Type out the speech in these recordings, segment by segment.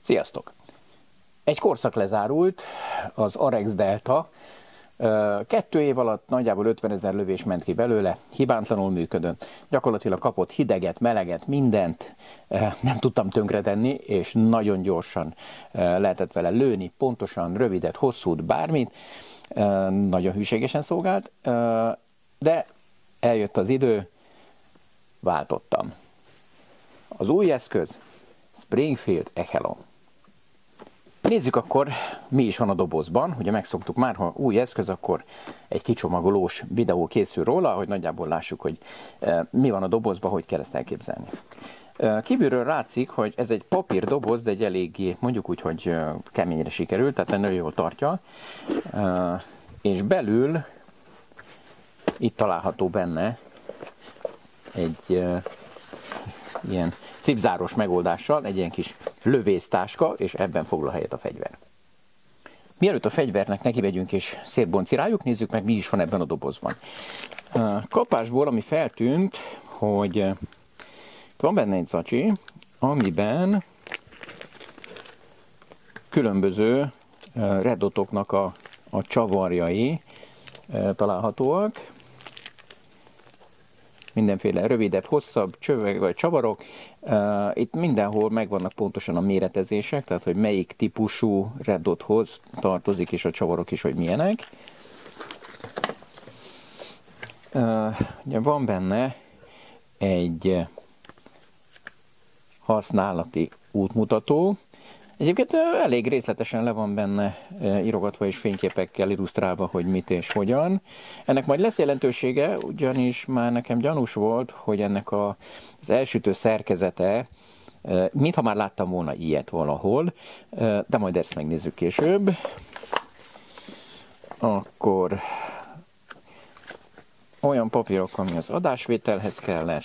Sziasztok! Egy korszak lezárult, az Arex Delta. 2 év alatt nagyjából 50 000 lövés ment ki belőle, hibátlanul működött. Gyakorlatilag kapott hideget, meleget, mindent nem tudtam tönkretenni, és nagyon gyorsan lehetett vele lőni, pontosan, rövidet, hosszút, bármit. Nagyon hűségesen szolgált, de eljött az idő, váltottam. Az új eszköz Springfield Echelon. Nézzük akkor, mi is van a dobozban. Ugye megszoktuk már, ha új eszköz, akkor egy kicsomagolós videó készül róla, hogy nagyjából lássuk, hogy mi van a dobozban, hogy kell ezt elképzelni. Kívülről látszik, hogy ez egy papírdoboz, de egy eléggé, mondjuk úgy, hogy keményre sikerült, tehát nagyon jól tartja. És belül itt található benne egy ilyen cipzáros megoldással, egy ilyen kis lövésztáska, és ebben foglal helyet a fegyver. Mielőtt a fegyvernek nekimegyünk és szétbonciráljuk, nézzük meg, mi is van ebben a dobozban. A kapásból, ami feltűnt, hogy itt van benne egy zacsi, amiben különböző red dotoknak a csavarjai találhatóak. Mindenféle rövidebb, hosszabb csövek vagy csavarok. Itt mindenhol megvannak pontosan a méretezések, tehát hogy melyik típusú red dothoz tartozik, és a csavarok is, hogy milyenek. Van benne egy használati útmutató. Egyébként elég részletesen le van benne írogatva és fényképekkel illusztrálva, hogy mit és hogyan. Ennek majd lesz jelentősége, ugyanis már nekem gyanús volt, hogy ennek az elsütő szerkezete, mintha már láttam volna ilyet valahol, de majd ezt megnézzük később. Akkor olyan papírok, ami az adásvételhez kellett.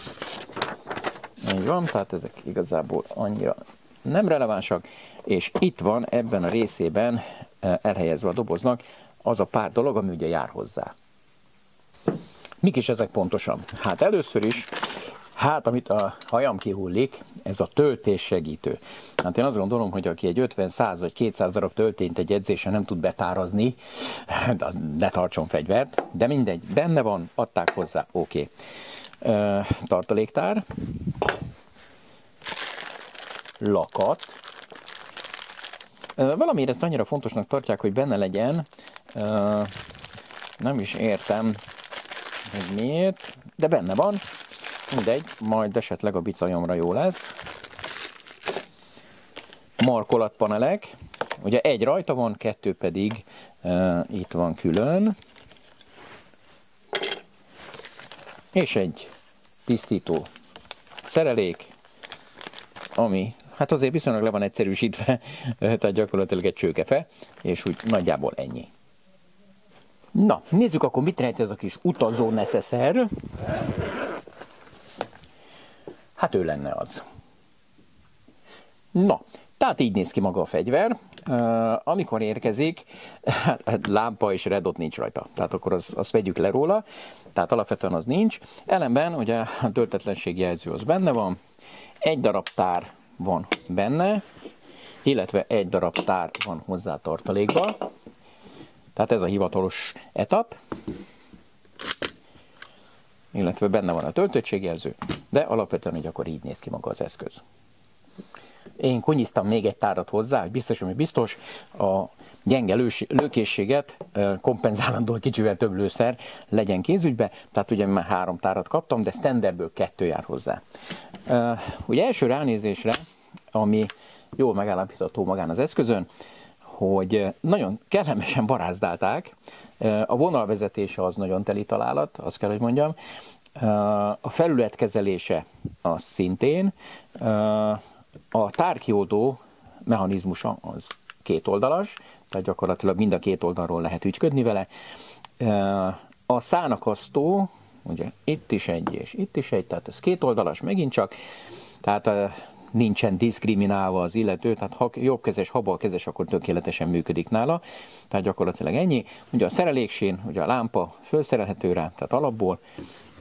Így van, tehát ezek igazából annyira nem relevánsak, és itt van ebben a részében elhelyezve a doboznak az a pár dolog, ami ugye jár hozzá. Mik is ezek pontosan? Hát először is, amit a hajam kihullik, ez a töltés segítő. Hát én azt gondolom, hogy aki egy 50, 100 vagy 200 darab töltényt egy edzésen nem tud betárazni, ne tartson fegyvert, de mindegy, benne van, adták hozzá, oké. Tartaléktár. Lakat. Valamiért ezt annyira fontosnak tartják, hogy benne legyen. Nem is értem, hogy miért, de benne van. Mindegy, majd esetleg a bicajomra jó lesz. Markolatpanelek. Ugye egy rajta van, 2 pedig itt van külön. És egy tisztító szerelék, ami hát azért viszonylag le van egyszerűsítve, tehát gyakorlatilag egy csőkefe, és úgy nagyjából ennyi. Na, nézzük akkor, mit rejt ez a kis utazó neszeszer. Hát ő lenne az. Na, tehát így néz ki maga a fegyver. Amikor érkezik, hát lámpa és red dot nincs rajta, tehát akkor azt vegyük le róla, tehát alapvetően az nincs. Ellenben ugye a töltetlenségi jelző az benne van, egy darab tár van benne, illetve egy darab tár van hozzá tartalékba. Tehát ez a hivatalos etap. Illetve benne van a töltöttségjelző, de alapvetően hogy akkor így néz ki maga az eszköz. Én konyiztam még egy tárat hozzá, hogy biztos, ami biztos, a gyenge lőkészséget kompenzálandó kicsivel több lőszer legyen kézügybe, tehát ugye már 3 tárat kaptam, de standardből 2 jár hozzá. Ugye első ránézésre, ami jól megállapítható magán az eszközön, hogy nagyon kellemesen barázdálták, a vonalvezetése az nagyon teli találat, azt kell, hogy mondjam, a felületkezelése az szintén, a tárkioldó mechanizmusa az 2 oldalas, tehát gyakorlatilag mind a 2 oldalról lehet ügyködni vele. A szálnakasztó, ugye itt is egy és itt is egy, tehát ez 2 oldalas megint csak, tehát nincsen diszkriminálva az illető, tehát ha jobbkezes, ha balkezes, akkor tökéletesen működik nála, tehát gyakorlatilag ennyi. Ugye a szereléksén, ugye a lámpa felszerelhető rá, tehát alapból,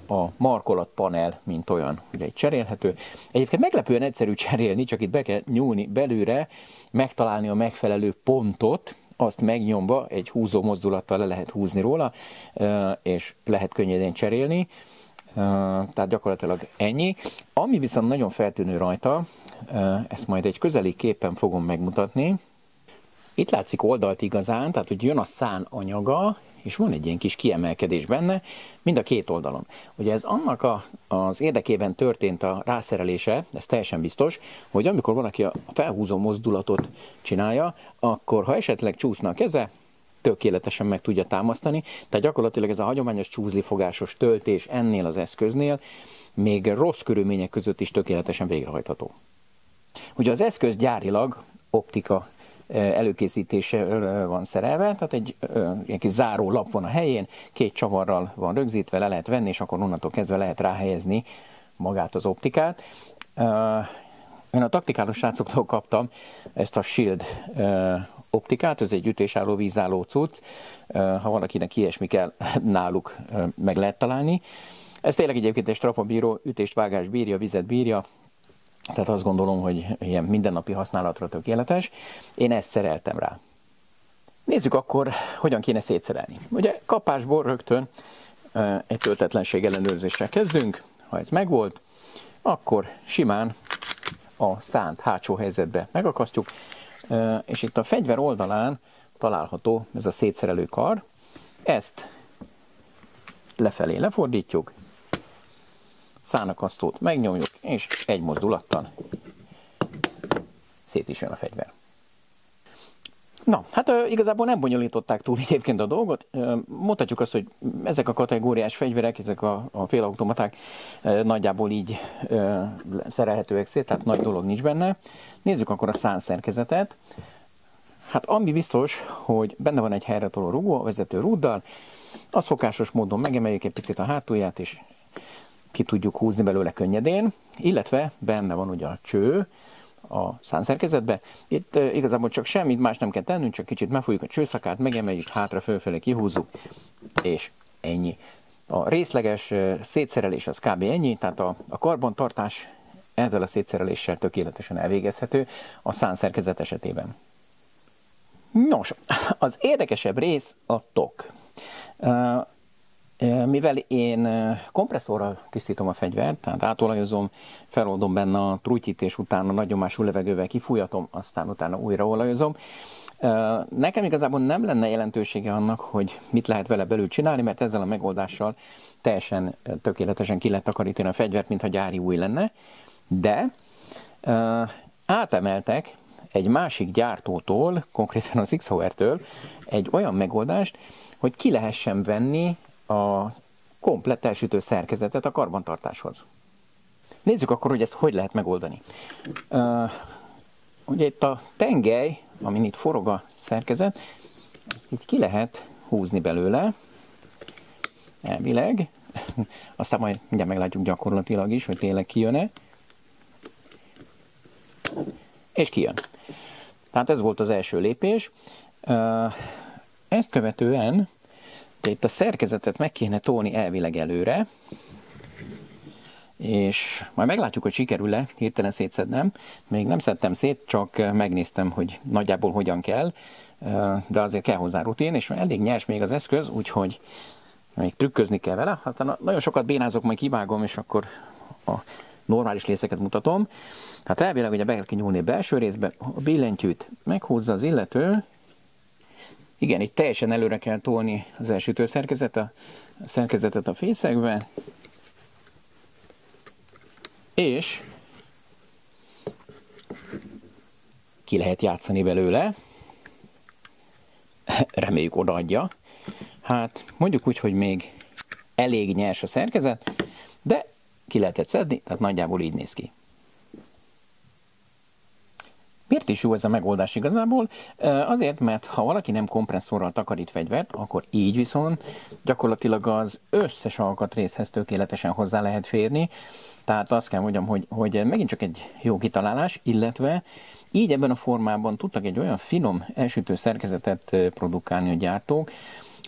a markolatpanel, mint olyan, ugye egy cserélhető. Egyébként meglepően egyszerű cserélni, csak itt be kell nyúlni belőle, megtalálni a megfelelő pontot, azt megnyomva egy húzó mozdulattal le lehet húzni róla, és lehet könnyedén cserélni. Tehát gyakorlatilag ennyi. Ami viszont nagyon feltűnő rajta, ezt majd egy közeli képen fogom megmutatni. Itt látszik oldalt igazán, tehát hogy jön a szán anyaga, és van egy ilyen kis kiemelkedés benne, mind a két oldalon. Ugye ez annak az érdekében történt a rászerelése, ez teljesen biztos, hogy amikor valaki a felhúzó mozdulatot csinálja, akkor ha esetleg csúszna a keze, tökéletesen meg tudja támasztani. Tehát gyakorlatilag ez a hagyományos csúzlifogásos töltés ennél az eszköznél még rossz körülmények között is tökéletesen végrehajtható. Ugye az eszköz gyárilag optika előkészítéssel van szerelve, tehát egy ilyen kis záró lap van a helyén, két csavarral van rögzítve, le lehet venni, és akkor onnantól kezdve lehet ráhelyezni magát az optikát. Én a taktikálós srácoktól kaptam ezt a Shield optikát, ez egy ütésálló, vízálló cucc, ha valakinek ilyesmi kell, náluk meg lehet találni. Ez tényleg egyébként egy strapabíró, ütést, vágást bírja, vizet bírja, tehát azt gondolom, hogy ilyen mindennapi használatra tökéletes. Én ezt szereltem rá. Nézzük akkor, hogyan kéne szétszerelni. Ugye kapásból rögtön egy töltetlenség ellenőrzéssel kezdünk. Ha ez megvolt, akkor simán a szánt hátsó helyzetbe megakasztjuk, és itt a fegyver oldalán található ez a szétszerelő kar. Ezt lefelé lefordítjuk, szánakasztót megnyomjuk, és egy mozdulattal szét is jön a fegyver. Na, hát igazából nem bonyolították túl egyébként a dolgot. Mondhatjuk azt, hogy ezek a kategóriás fegyverek, ezek a félautomaták nagyjából így szerelhetőek szét, tehát nagy dolog nincs benne. Nézzük akkor a szánszerkezetet. Hát ami biztos, hogy benne van egy helyretoló rugó a vezető rúddal, a szokásos módon megemeljük egy picit a hátulját, és ki tudjuk húzni belőle könnyedén, illetve benne van ugye a cső a szánszerkezetbe. Itt igazából csak semmit más nem kell tennünk, csak kicsit megfújjuk a csőszakát, megemeljük, hátra fölfelé kihúzzuk, és ennyi. A részleges szétszerelés az kb. Ennyi, tehát a karbantartás ezzel a szétszereléssel tökéletesen elvégezhető a szánszerkezet esetében. Nos, az érdekesebb rész a tok. Mivel én kompresszorral tisztítom a fegyvert, tehát átolajozom, feloldom benne a truttyit, és utána nagy nyomású levegővel kifújatom, aztán utána újra olajozom. Nekem igazából nem lenne jelentősége annak, hogy mit lehet vele belül csinálni, mert ezzel a megoldással teljesen tökéletesen ki lehet takarítani a fegyvert, mintha gyári új lenne, de átemeltek egy másik gyártótól, konkrétan az Xhoer-től egy olyan megoldást, hogy ki lehessen venni a komplett elsütő szerkezetet a karbantartáshoz. Nézzük akkor, hogy ezt hogy lehet megoldani. Ugye itt a tengely, amin itt forog a szerkezet, ezt így ki lehet húzni belőle, elvileg. Aztán majd mindjárt meglátjuk gyakorlatilag is, hogy tényleg kijön-e. És kijön. Tehát ez volt az első lépés. Ezt követően itt a szerkezetet meg kéne tolni elvileg előre, és majd meglátjuk, hogy sikerül-e hirtelen szétszednem. Még nem szedtem szét, csak megnéztem, hogy nagyjából hogyan kell, de azért kell hozzá rutin, és elég nyers még az eszköz, úgyhogy még trükközni kell vele. Hát nagyon sokat bénázok, majd kivágom, és akkor a normális részeket mutatom. Tehát elvileg ugye be kell nyúlni a belső részbe, a billentyűt meghúzza az illető. Igen, itt teljesen előre kell tolni az elsütő szerkezetet a fészekbe, és ki lehet játszani belőle. Reméljük odaadja. Hát mondjuk úgy, hogy még elég nyers a szerkezet, de ki lehetett szedni, tehát nagyjából így néz ki. Miért is jó ez a megoldás igazából? Azért, mert ha valaki nem kompresszorral takarít fegyvert, akkor így viszont gyakorlatilag az összes alkatrészhez tökéletesen hozzá lehet férni. Tehát azt kell mondjam, hogy megint csak egy jó kitalálás, illetve így ebben a formában tudtak egy olyan finom elsütő szerkezetet produkálni a gyártók,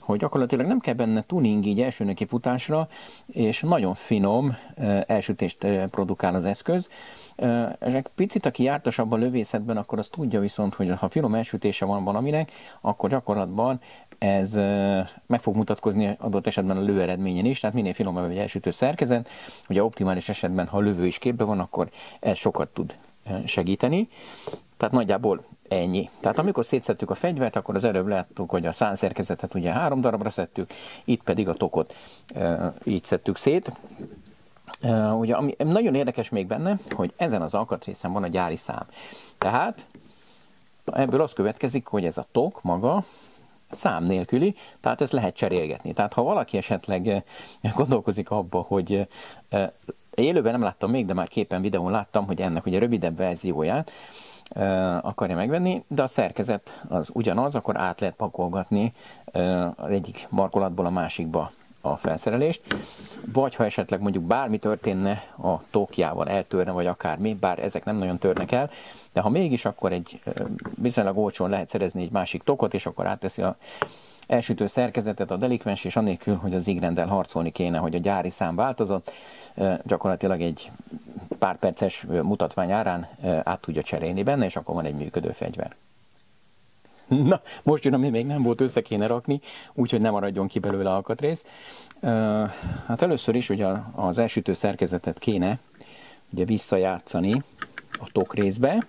hogy gyakorlatilag nem kell benne tuning így első nekifutásra, és nagyon finom elsütést produkál az eszköz. Ezek picit, aki jártasabb a lövészetben, akkor azt tudja viszont, hogy ha finom elsütése van valaminek, akkor gyakorlatban ez meg fog mutatkozni adott esetben a lőeredményen is, tehát minél finomabb egy elsütő szerkezet, ugye optimális esetben, ha a lövő is képbe van, akkor ez sokat tud segíteni. Tehát nagyjából ennyi. Tehát amikor szétszedtük a fegyvert, akkor az előbb láttuk, hogy a szánszerkezetet ugye 3 darabra szedtük, itt pedig a tokot így szedtük szét. Ugye, ami nagyon érdekes még benne, hogy ezen az alkatrészen van a gyári szám. Tehát ebből az következik, hogy ez a tok maga szám nélküli, tehát ezt lehet cserélgetni. Tehát ha valaki esetleg gondolkozik abba, hogy élőben nem láttam még, de már képen videón láttam, hogy ennek ugye rövidebb verzióját akarja megvenni, de a szerkezet az ugyanaz, akkor át lehet pakolgatni az egyik markolatból a másikba a felszerelést, vagy ha esetleg mondjuk bármi történne a tokjával, eltörne, vagy akármi, bár ezek nem nagyon törnek el, de ha mégis, akkor egy viszonylag olcsón lehet szerezni egy másik tokot, és akkor átteszi a elsütő szerkezetet a delikvens, és anélkül, hogy az Zigrendel harcolni kéne, hogy a gyári szám változott, gyakorlatilag egy pár perces mutatvány árán át tudja cserélni benne, és akkor van egy működő fegyver. Na, most jön, ami még nem volt, össze kéne rakni, úgyhogy ne maradjon ki belőle alkatrész. Hát először is ugye az elsütő szerkezetet kéne ugye visszajátszani a tokrészbe.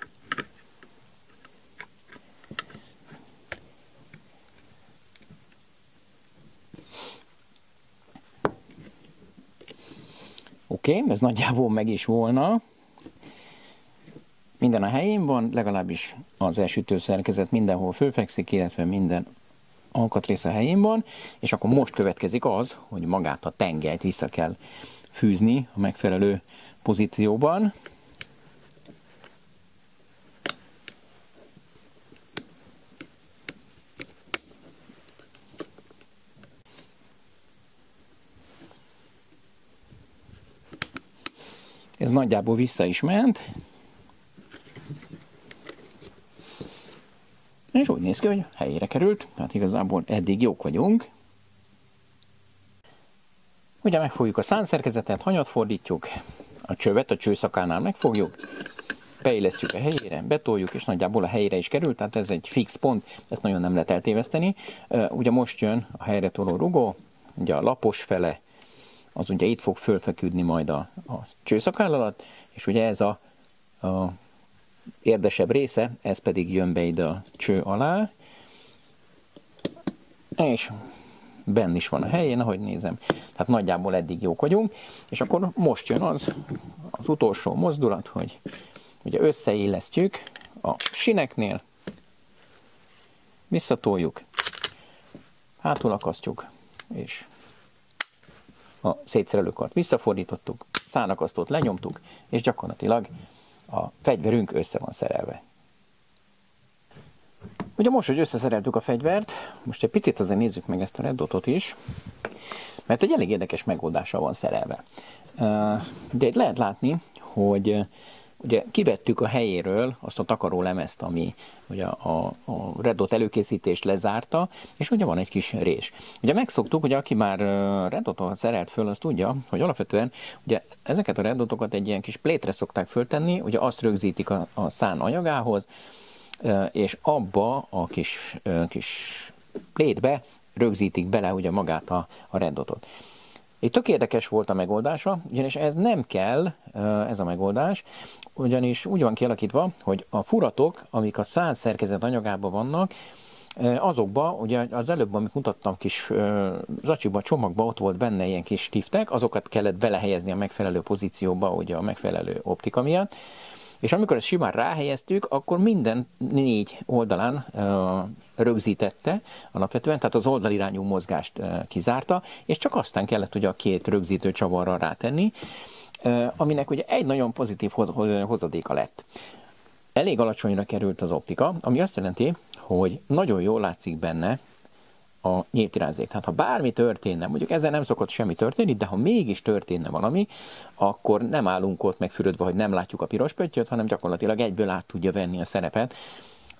Oké, ez nagyjából meg is volna. Minden a helyén van, legalábbis az elsütő szerkezet mindenhol fölfekszik, illetve minden alkatrész a helyén van, és akkor most következik az, hogy magát a tengelyt vissza kell fűzni a megfelelő pozícióban. Ez nagyjából vissza is ment. És úgy néz ki, hogy helyére került, tehát igazából eddig jók vagyunk. Ugye megfogjuk a szánszerkezetet, hanyat fordítjuk, a csövet a csőszakánál megfogjuk, beillesztjük a helyére, betoljuk, és nagyjából a helyére is került, tehát ez egy fix pont, ezt nagyon nem lehet eltéveszteni. Ugye most jön a helyre toló rugó, ugye a lapos fele, az ugye itt fog fölfeküdni majd a csőszakál alatt, és ugye ez a érdesebb része, ez pedig jön be ide a cső alá, és benn is van a helyén, ahogy nézem. Tehát nagyjából eddig jók vagyunk, és akkor most jön az utolsó mozdulat, hogy ugye összeillesztjük a sineknél, visszatoljuk, hátul akasztjuk, és a szétszerelőkart visszafordítottuk, szánakasztót lenyomtuk, és gyakorlatilag a fegyverünk össze van szerelve. Ugye most, hogy összeszereltük a fegyvert, most egy picit azért nézzük meg ezt a red dotot is, mert egy elég érdekes megoldással van szerelve. De itt lehet látni, hogy ugye kivettük a helyéről azt a takaró lemezt, ami ugye a red dot előkészítést lezárta, és ugye van egy kis rés. Ugye megszoktuk, hogy aki már red dotot szerelt föl, az tudja, hogy alapvetően ugye ezeket a red dotokat egy ilyen kis plétre szokták föltenni, ugye azt rögzítik a szán anyagához, és abba a kis plétbe rögzítik bele ugye magát a red dotot. Itt tök érdekes volt a megoldása, ugyanis ez nem kell, ez a megoldás, ugyanis úgy van kialakítva, hogy a furatok, amik a szánszerkezet anyagában vannak, azokba, ugye az előbb, amit mutattam kis zacsiba, csomagba, ott volt benne ilyen kis stiftek, azokat kellett belehelyezni a megfelelő pozícióba, ugye a megfelelő optika miatt, és amikor ezt simán ráhelyeztük, akkor minden 4 oldalán rögzítette alapvetően, tehát az oldalirányú mozgást kizárta, és csak aztán kellett ugye a 2 rögzítő csavarra rátenni, aminek ugye egy nagyon pozitív hozadéka lett. Elég alacsonyra került az optika, ami azt jelenti, hogy nagyon jól látszik benne a nyíltirányzék. Tehát ha bármi történne, mondjuk ezzel nem szokott semmi történni, de ha mégis történne valami, akkor nem állunk ott megfürödve, hogy nem látjuk a piros pöttyöt, hanem gyakorlatilag egyből át tudja venni a szerepet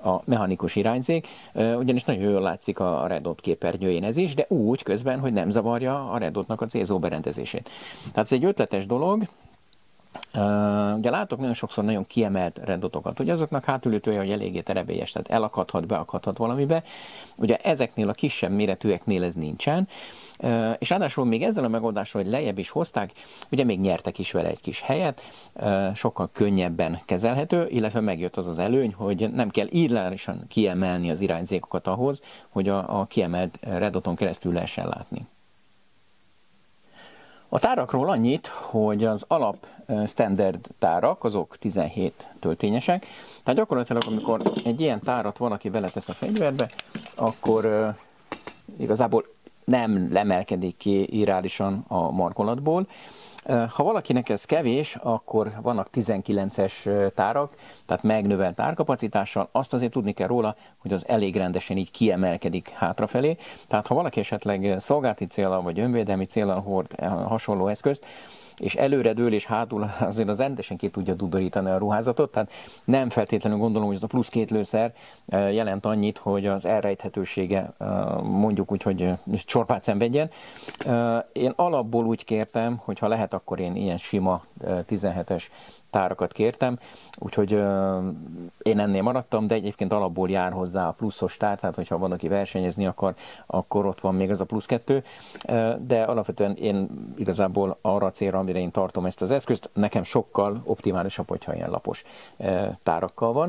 a mechanikus irányzék, ugyanis nagyon jól látszik a Red Dot képernyőjén ez is, de úgy közben, hogy nem zavarja a Red Dotnak a célzó berendezését. Tehát ez egy ötletes dolog. Ugye látok nagyon sokszor nagyon kiemelt Red Dotokat, hogy azoknak hátulütője, hogy eléggé terebélyes, tehát elakadhat, beakadhat valamibe. Ugye ezeknél a kisebb méretűeknél ez nincsen, és ráadásul még ezzel a megoldással, hogy lejjebb is hozták, ugye még nyertek is vele egy kis helyet, sokkal könnyebben kezelhető, illetve megjött az az előny, hogy nem kell irreálisan kiemelni az irányzékokat ahhoz, hogy a kiemelt Red Doton keresztül lehessen látni. A tárakról annyit, hogy az alap standard tárak, azok 17 töltényesek, tehát gyakorlatilag amikor egy ilyen tárat valaki beletesz a fegyverbe, akkor igazából nem lemelkedik ki irreálisan a markolatból. Ha valakinek ez kevés, akkor vannak 19-es tárak, tehát megnövelt tárkapacitással, azt azért tudni kell róla, hogy az elég rendesen így kiemelkedik hátrafelé. Tehát ha valaki esetleg szolgálati céllal vagy önvédelmi céllal hord hasonló eszközt, és előre dől és hátul azért az rendesen ki tudja dudorítani a ruházatot, tehát nem feltétlenül gondolom, hogy ez a plusz 2 lőszer jelent annyit, hogy az elrejthetősége mondjuk úgy, hogy csorbát szenvedjen. Én alapból úgy kértem, hogy ha lehet, akkor én ilyen sima 17-es tárakat kértem, úgyhogy én ennél maradtam, de egyébként alapból jár hozzá a pluszos tár, tehát hogyha van, aki versenyezni akar, akkor ott van még az a plusz 2, de alapvetően én igazából arra a célra, amire én tartom ezt az eszközt, nekem sokkal optimálisabb, hogyha ilyen lapos tárakkal van.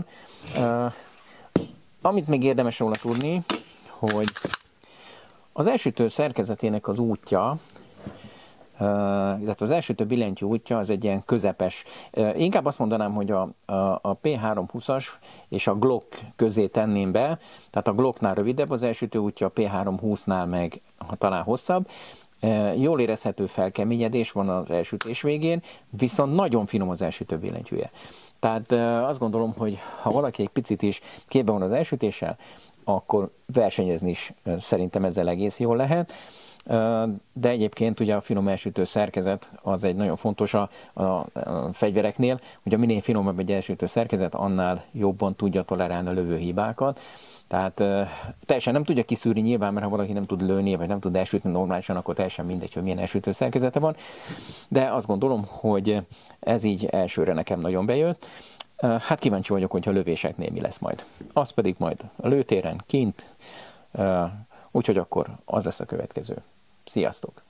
Amit még érdemes róla tudni, hogy az elsütő szerkezetének az útja, illetve az elsütő billentyű útja az egy ilyen közepes. Inkább azt mondanám, hogy a P320-as és a Glock közé tenném be, tehát a Glocknál rövidebb az elsütő útja, a P320-nál meg talán hosszabb. Jól érezhető felkeményedés van az elsütés végén, viszont nagyon finom az elsütő billentyűje. Tehát azt gondolom, hogy ha valaki egy picit is képben van az elsütéssel, akkor versenyezni is szerintem ezzel egész jól lehet. De egyébként ugye a finom elsütő szerkezet az egy nagyon fontos a fegyvereknél, hogy minél finomabb egy elsütő szerkezet, annál jobban tudja tolerálni a lövőhibákat. Tehát teljesen nem tudja kiszűrni nyilván, mert ha valaki nem tud lőni, vagy nem tud elsütni normálisan, akkor teljesen mindegy, hogy milyen elsütő szerkezete van. De azt gondolom, hogy ez így elsőre nekem nagyon bejött. Hát kíváncsi vagyok, hogyha a lövéseknél mi lesz majd. Az pedig majd a lőtéren, kint, úgyhogy akkor az lesz a következő. Sziasztok!